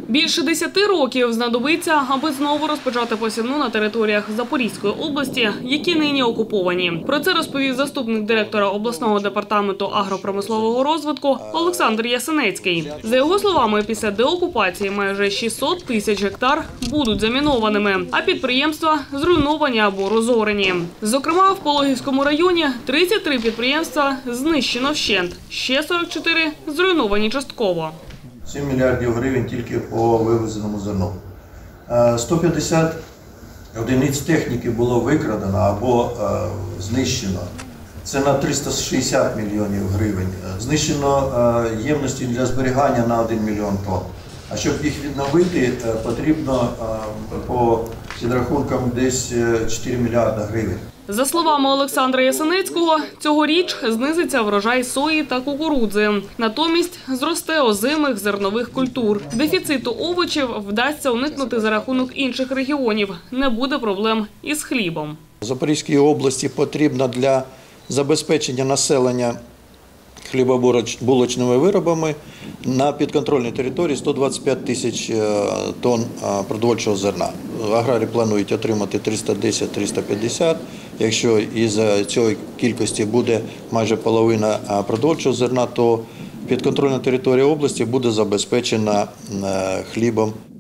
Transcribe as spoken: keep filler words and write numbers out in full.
Більше десяти років знадобиться, аби знову розпочати посівну на територіях Запорізької області, які нині окуповані. Про це розповів заступник директора обласного департаменту агропромислового розвитку Олександр Ясенецький. За його словами, після деокупації майже шістсот тисяч гектар будуть замінованими, а підприємства зруйновані або розорені. Зокрема, в Пологівському районі тридцять три підприємства знищено вщент, ще сорок чотири зруйновані частково. сім мільярдів гривень тільки по вивезеному зерну. сто п'ятдесят одиниць техніки було викрадено або е, знищено. Це на триста шістдесят мільйонів гривень. Знищено е, ємності для зберігання на один мільйон тонн. А щоб їх відновити, е, потрібно е, по підрахункам десь чотири мільярди гривень. За словами Олександра Ясенецького, цьогоріч знизиться врожай сої та кукурудзи. Натомість зросте озимих зернових культур. Дефіциту овочів вдасться уникнути за рахунок інших регіонів. Не буде проблем із хлібом. Запорізькій області потрібно для забезпечення населення хлібобулочними виробами на підконтрольній території сто двадцять п'ять тисяч тонн продовольчого зерна. Аграрії планують отримати триста десять - триста п'ятдесят. Якщо із цієї кількості буде майже половина продовольчого зерна, то підконтрольна територія області буде забезпечена хлібом.